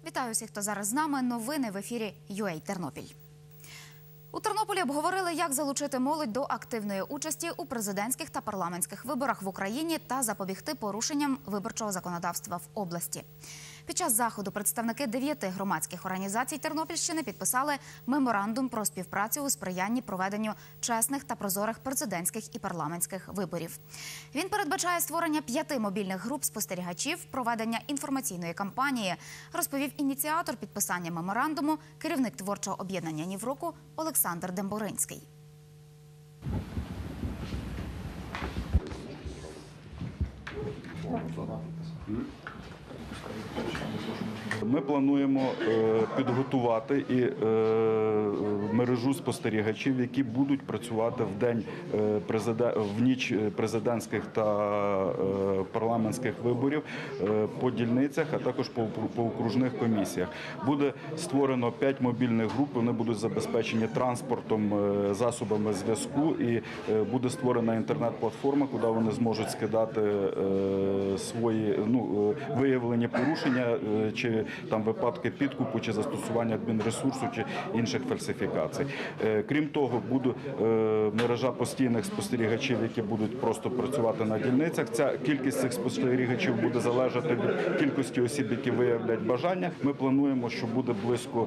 Вітаю всіх, хто зараз з нами. Новини в ефірі UA Тернопіль. У Тернополі обговорили, як залучити молодь до активної участі у президентських та парламентських виборах в Україні та запобігти порушенням виборчого законодавства в області. Під час заходу представники 9 громадських організацій Тернопільщини підписали меморандум про співпрацю у сприянні проведенню чесних та прозорих президентських і парламентських виборів. Він передбачає створення 5 мобільних груп спостерігачів, проведення інформаційної кампанії, розповів ініціатор підписання меморандуму, керівник творчого об'єднання «Нівроку» Олександр Демборинський. Ми плануємо підготувати і мережу спостерігачів, які будуть працювати в ніч президентських та парламентських виборів по дільницях, а також по окружних комісіях. Буде створено 5 мобільних груп, вони будуть забезпечені транспортом, засобами зв'язку, і буде створена інтернет-платформа, куди вони зможуть скидати свої виявлені порушення чи там випадки підкупу, чи застосування адмінресурсу, чи інших фальсифікацій. Крім того, буде мережа постійних спостерігачів, які будуть просто працювати на дільницях. Ця кількість цих спостерігачів буде залежати від кількості осіб, які виявлять бажання. Ми плануємо, що буде близько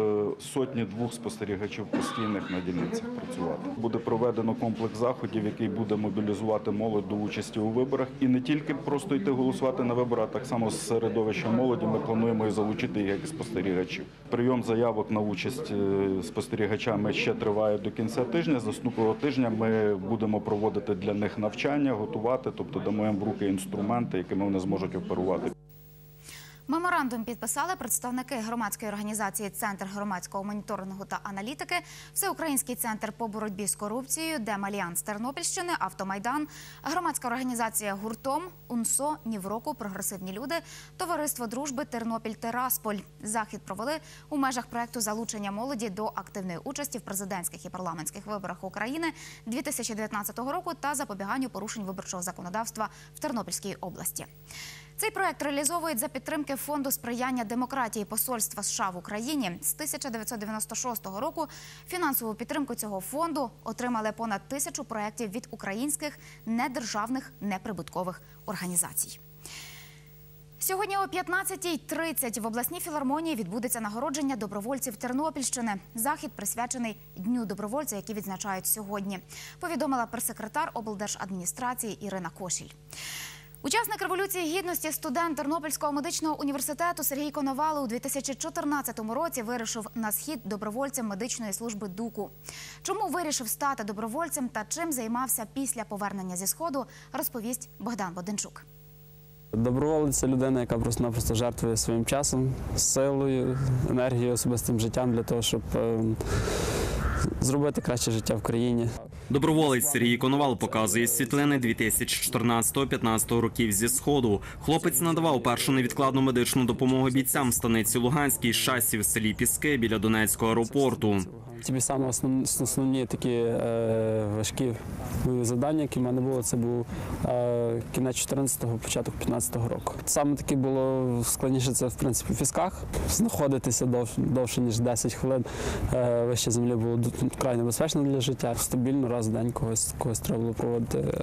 100-200 спостерігачів постійних на дільницях працювати. Буде проведено комплекс заходів, який буде мобілізувати молодь до участі у виборах. І не тільки просто йти голосувати на вибори, а так само з середовища молоді ми плануємо і залучити їх як спостерігачів. Прийом заявок на участь спостерігачами ще триває до кінця тижня. З наступного тижня ми будемо проводити для них навчання, готувати, тобто дамо їм в руки інструменти, якими вони зможуть оперувати. Меморандум підписали представники громадської організації «Центр громадського моніторингу та аналітики», Всеукраїнський центр по боротьбі з корупцією, Демальянс Тернопільщини, Автомайдан, громадська організація «Гуртом», УНСО, Нівроку, Прогресивні люди, Товариство дружби Тернопіль-Тирасполь. Захід провели у межах проєкту залучення молоді до активної участі в президентських і парламентських виборах України 2019 року та запобіганню порушень виборчого законодавства в Тернопільській області. Цей проект реалізовують за підтримки Фонду сприяння демократії Посольства США в Україні. З 1996 року фінансову підтримку цього фонду отримали понад 1000 проєктів від українських недержавних неприбуткових організацій. Сьогодні о 15:30 в обласній філармонії відбудеться нагородження добровольців Тернопільщини. Захід присвячений Дню добровольця, який відзначають сьогодні, повідомила прес-секретар облдержадміністрації Ірина Кошіль. Учасник Революції Гідності, студент Тернопільського медичного університету Сергій Коновало у 2014 році вирішив на схід добровольцем медичної служби ДУКу. Чому вирішив стати добровольцем та чим займався після повернення зі Сходу, розповість Богдан Боденчук. Доброволець – це людина, яка просто-напросто жертвує своїм часом, силою, енергією, особистим життям для того, щоб зробити краще життя в країні. Доброволець Сергій Коновал показує світлини 2014-15 років зі Сходу. Хлопець надавав першу невідкладну медичну допомогу бійцям в станиці Луганській, Шасі в селі Піски біля Донецького аеропорту. Ті саме основні такі важкі завдання, які в мене були, це був кінець 14-го, початок 15-го року. Саме таке було складніше, це в принципі в Пісках. Знаходитися довше, ніж 10 хвилин вище землі було вкрай небезпечно для життя. Стабільно раз в день когось треба було проводити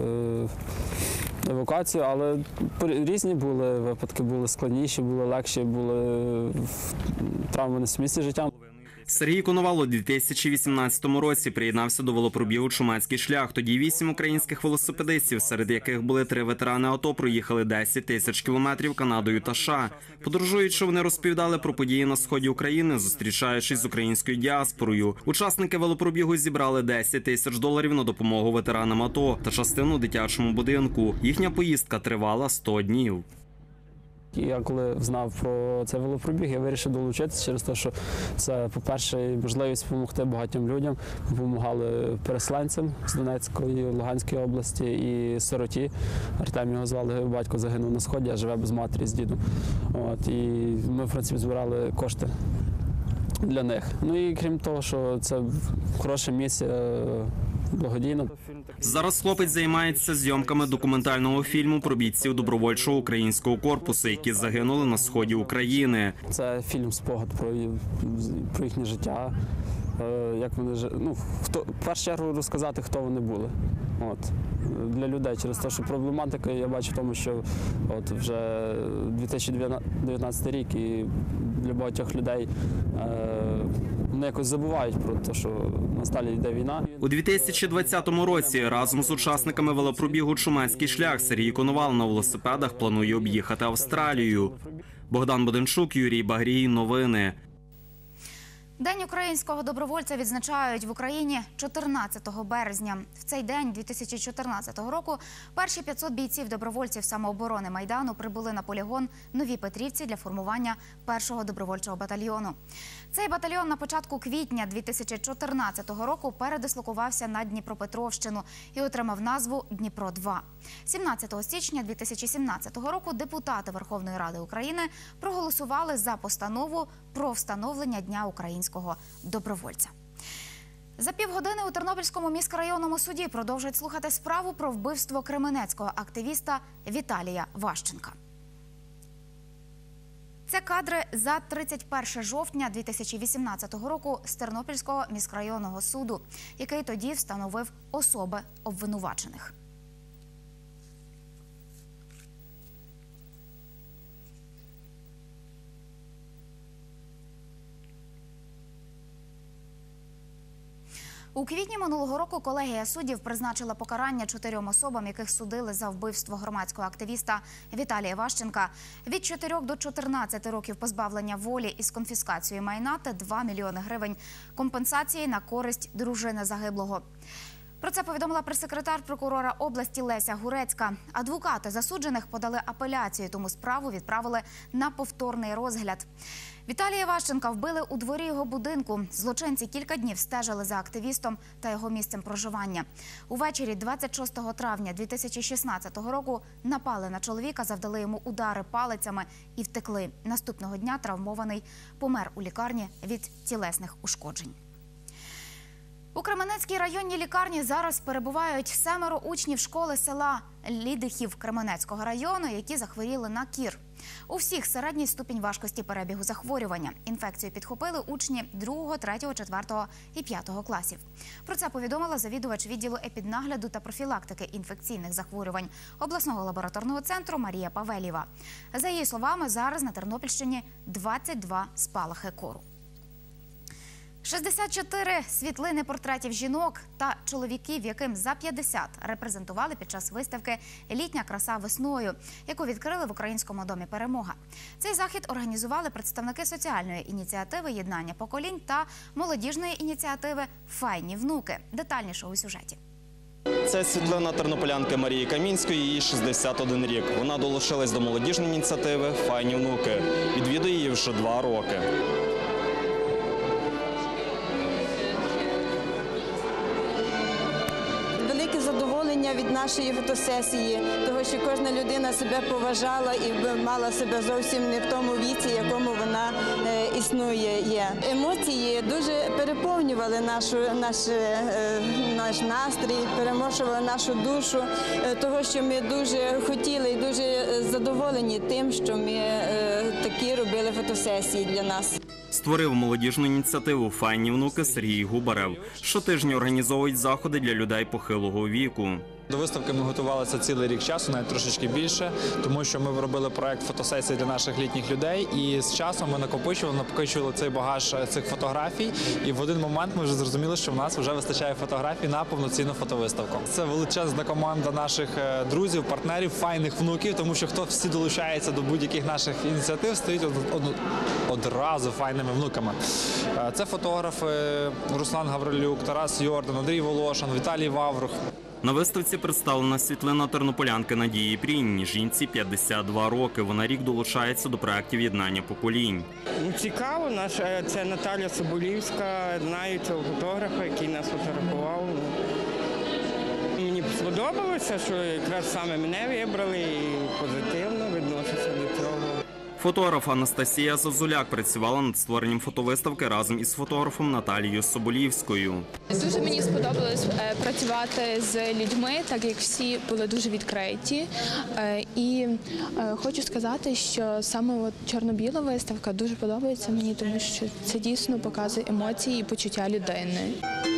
евакуацію, але різні були випадки, були складніші, були легші, були травми на місці життя. Сергій Коновал у 2018 році приєднався до велопробігу «Чумацький шлях». Тоді 8 українських велосипедистів, серед яких були 3 ветерани АТО, проїхали 10 тисяч кілометрів Канадою та США. Подорожуючи, вони розповідали про події на сході України, зустрічаючись з українською діаспорою. Учасники велопробігу зібрали 10 тисяч доларів на допомогу ветеранам АТО та частину дитячому будинку. Їхня поїздка тривала 100 днів. Я коли знав про цей велопробіг, я вирішив долучитися через те, що це, по-перше, можливість допомогти багатьом людям. Допомагали переселенцям з Донецької, Луганської області і сироті. Артем його звали, батько загинув на Сході, а живе без матері з дідом. І ми, в принципі, збирали кошти для них. Ну і крім того, що це хороше місце благодійно. Зараз хлопець займається зйомками документального фільму про бійців добровольчого українського корпусу, які загинули на сході України. Це фільм-спогад про їхнє життя, як вони в першу чергу розказати, хто вони були. От. Для людей через те, що проблематика, я бачу в тому, що от вже 2019 рік і для багатьох людей вони якось забувають про те, що насталі йде війна. У 2020 році разом з учасниками велопробігу «Чумацький шлях» Сергій Коновал на велосипедах планує об'їхати Австралію. Богдан Боденчук, Юрій Багрій. Новини. День українського добровольця відзначають в Україні 14 березня. В цей день 2014 року перші 500 бійців-добровольців самооборони Майдану прибули на полігон Нові Петрівці для формування першого добровольчого батальйону. Цей батальйон на початку квітня 2014 року передислокувався на Дніпропетровщину і отримав назву «Дніпро-2». 17 січня 2017 року депутати Верховної Ради України проголосували за постанову про встановлення Дня українського добровольця. За півгодини у Тернопільському міськрайонному суді продовжують слухати справу про вбивство кременецького активіста Віталія Ващенка. Це кадри за 31 жовтня 2018 року з Тернопільського міськрайонного суду, який тоді встановив особи обвинувачених. У квітні минулого року колегія суддів призначила покарання 4 особам, яких судили за вбивство громадського активіста Віталія Ващенка від 4 до 14 років позбавлення волі із конфіскацією майна та 2 мільйони гривень компенсації на користь дружини загиблого. Про це повідомила прес-секретар прокурора області Леся Гурецька. Адвокати засуджених подали апеляцію, тому справу відправили на повторний розгляд. Віталія Ващенка вбили у дворі його будинку. Злочинці кілька днів стежили за активістом та його місцем проживання. Увечері 26 травня 2016 року напали на чоловіка, завдали йому удари палицями і втекли. Наступного дня травмований помер у лікарні від тілесних ушкоджень. У Кременецькій районній лікарні зараз перебувають 7 учнів школи села Лідихів Кременецького району, які захворіли на кір. У всіх середній ступінь важкості перебігу захворювання. Інфекцію підхопили учні 2, 3, 4 і 5 класів. Про це повідомила завідувач відділу епіднагляду та профілактики інфекційних захворювань обласного лабораторного центру Марія Павелєва. За її словами, зараз на Тернопільщині 22 спалахи кору. 64 світлини портретів жінок та чоловіків, яким за 50, репрезентували під час виставки «Літня краса весною», яку відкрили в Українському домі «Перемога». Цей захід організували представники соціальної ініціативи «Єднання поколінь» та молодіжної ініціативи «Файні внуки». Детальніше у сюжеті. Це світлина тернополянки Марії Камінської, їй 61 рік. Вона долучилась до молодіжної ініціативи «Файні внуки». Відвідує її вже 2 роки. Задоволення від нашої фотосесії, того, що кожна людина себе поважала і мала себе зовсім не в тому віці, якому вона існує. Емоції дуже переповнювали наш настрій, перемошували нашу душу, того, що ми дуже хотіли і дуже задоволені тим, що ми такі робили фотосесії для нас. Створив молодіжну ініціативу «Файні внуки» Сергій Губарев. Щотижня організовують заходи для людей похилого віку. До виставки ми готувалися цілий рік часу, навіть трошечки більше, тому що ми робили проект фотосесії для наших літніх людей, і з часом ми накопичували цей багаж цих фотографій, і в один момент ми вже зрозуміли, що в нас вже вистачає фотографій на повноцінну фотовиставку. Це величезна команда наших друзів, партнерів, файних внуків, тому що хто всі долучається до будь-яких наших ініціатив, стають одразу файними внуками. Це фотографи Руслан Гаврилюк, Тарас Йордан, Андрій Волошин, Віталій Ваврух. На виставці представлена світлина тернополянки Надії Прінь. Жінці 52 роки. Вона рік долучається до проєктів «Єднання поколінь». Цікаво, це Наталя Соболівська, знаю цього фотографа, який нас фотографував. Мені сподобалося, що якраз саме мене вибрали і позитивно відношуся до цього. Фотограф Анастасія Зозуляк працювала над створенням фотовиставки разом із фотографом Наталією Соболівською. Дуже мені сподобалось працювати з людьми, так як всі були дуже відкриті. І хочу сказати, що саме чорно-біла виставка дуже подобається мені, тому що це дійсно показує емоції і почуття людини.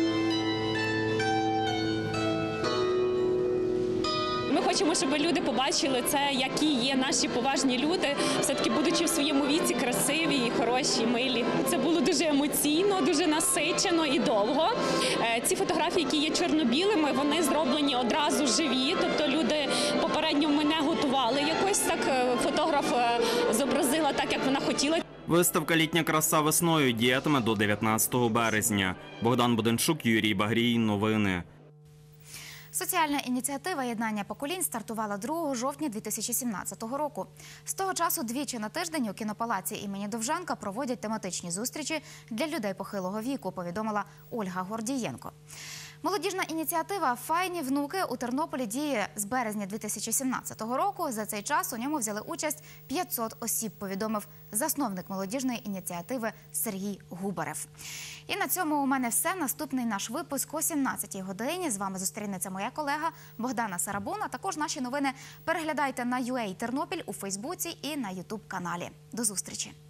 Ми хочемо, щоб люди побачили це, які є наші поважні люди, все-таки будучи в своєму віці красиві, хороші, милі. Це було дуже емоційно, дуже насичено і довго. Ці фотографії, які є чорно-білими, вони зроблені одразу живі, тобто люди попередньо мене готували якось так, фотограф зобразила так, як вона хотіла. Виставка «Літня краса весною» діятиме до 19 березня. Богдан Буденчук, Юрій Багрій. Новини. Соціальна ініціатива «Єднання поколінь» стартувала 2 жовтня 2017 року. З того часу двічі на тиждень у кінопалаці імені Довженка проводять тематичні зустрічі для людей похилого віку, повідомила Ольга Гордієнко. Молодіжна ініціатива «Файні внуки» у Тернополі діє з березня 2017 року. За цей час у ньому взяли участь 500 осіб, повідомив засновник молодіжної ініціативи Сергій Губарев. І на цьому у мене все. Наступний наш випуск о 17-й годині. З вами зустрінеться моя колега Богдана Сарабуна. Також наші новини переглядайте на UA Тернопіль у Фейсбуці і на YouTube-каналі. До зустрічі!